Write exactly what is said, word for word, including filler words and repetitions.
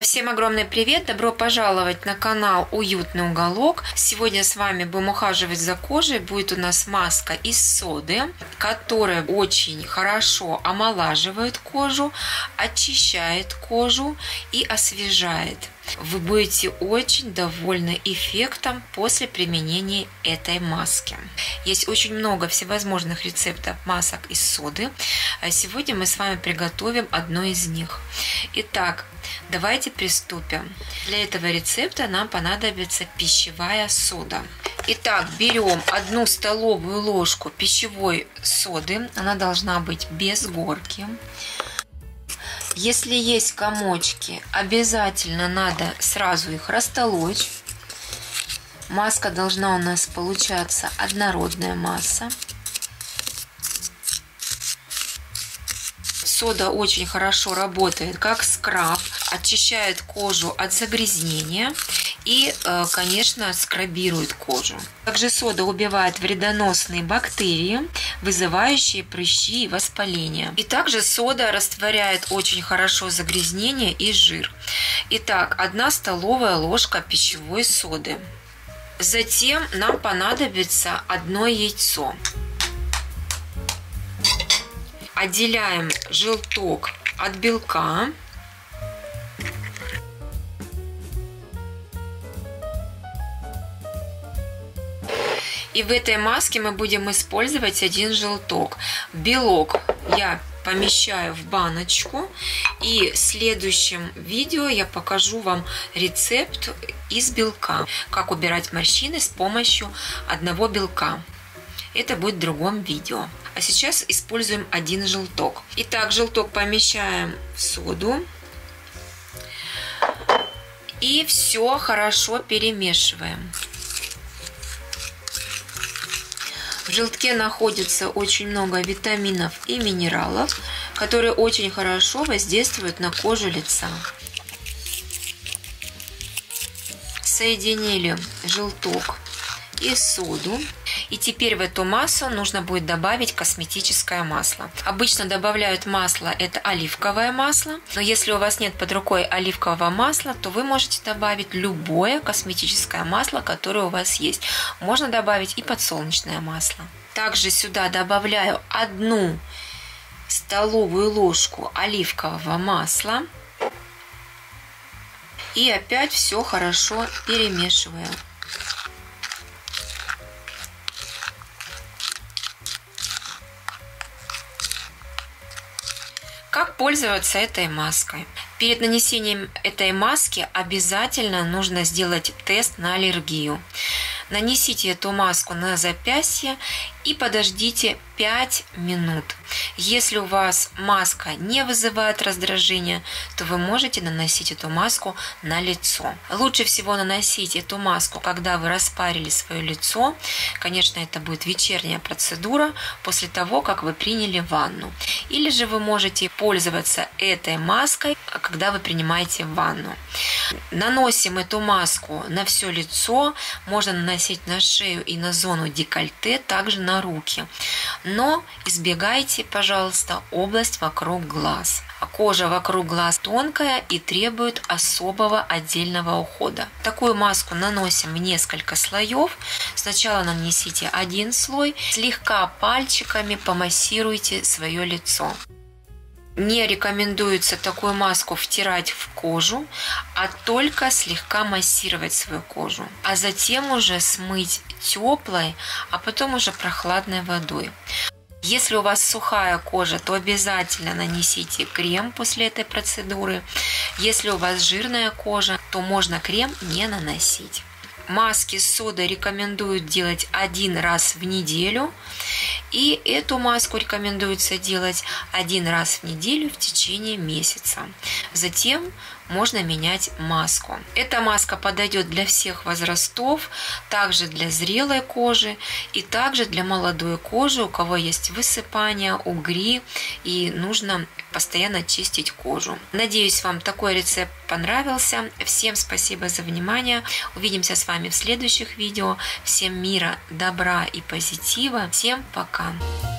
Всем огромный привет! Добро пожаловать на канал Уютный уголок. Сегодня с вами будем ухаживать за кожей. Будет у нас маска из соды, которая очень хорошо омолаживает кожу, очищает кожу и освежает. Вы будете очень довольны эффектом после применения этой маски. Есть очень много всевозможных рецептов масок из соды. Сегодня мы с вами приготовим одно из них. Итак, давайте приступим. Для этого рецепта нам понадобится пищевая сода. Итак, берем одну столовую ложку пищевой соды. Она должна быть без горки. Если есть комочки, обязательно надо сразу их растолочь. Маска должна у нас получаться однородная масса. Сода очень хорошо работает как скраб, очищает кожу от загрязнения и, конечно, скрабирует кожу. Также сода убивает вредоносные бактерии, вызывающие прыщи и воспаление. И также сода растворяет очень хорошо загрязнение и жир. Итак, одна столовая ложка пищевой соды. Затем нам понадобится одно яйцо. Отделяем желток от белка. И в этой маске мы будем использовать один желток. Белок я помещаю в баночку. И в следующем видео я покажу вам рецепт из белка. Как убирать морщины с помощью одного белка. Это будет в другом видео. А сейчас используем один желток. Итак, желток помещаем в соду. И все хорошо перемешиваем. В желтке находится очень много витаминов и минералов, которые очень хорошо воздействуют на кожу лица. Соединили желток и соду. И теперь в эту массу нужно будет добавить косметическое масло. Обычно добавляют масло, это оливковое масло. Но если у вас нет под рукой оливкового масла, то вы можете добавить любое косметическое масло, которое у вас есть. Можно добавить и подсолнечное масло. Также сюда добавляю одну столовую ложку оливкового масла. И опять все хорошо перемешиваю. Как пользоваться этой маской? Перед нанесением этой маски обязательно нужно сделать тест на аллергию. Нанесите эту маску на запястье и подождите пять минут. Если у вас маска не вызывает раздражения, то вы можете наносить эту маску на лицо. Лучше всего наносить эту маску, когда вы распарили свое лицо. Конечно, это будет вечерняя процедура после того, как вы приняли ванну. Или же вы можете пользоваться этой маской, когда вы принимаете ванну. Наносим эту маску на все лицо, можно наносить на шею и на зону декольте, также на руки. Но избегайте, пожалуйста, область вокруг глаз. Кожа вокруг глаз тонкая и требует особого отдельного ухода. Такую маску наносим в несколько слоев. Сначала нанесите один слой, слегка пальчиками помассируйте свое лицо. Не рекомендуется такую маску втирать в кожу, а только слегка массировать свою кожу. А затем уже смыть теплой, а потом уже прохладной водой. Если у вас сухая кожа, то обязательно нанесите крем после этой процедуры. Если у вас жирная кожа, то можно крем не наносить. Маски с содой рекомендуют делать один раз в неделю. И эту маску рекомендуется делать один раз в неделю в течение месяца. Затем можно менять маску. Эта маска подойдет для всех возрастов, также для зрелой кожи и также для молодой кожи, у кого есть высыпания, угри и нужно постоянно чистить кожу. Надеюсь, вам такой рецепт понравился. Всем спасибо за внимание. Увидимся с вами в следующих видео. Всем мира, добра и позитива. Всем пока!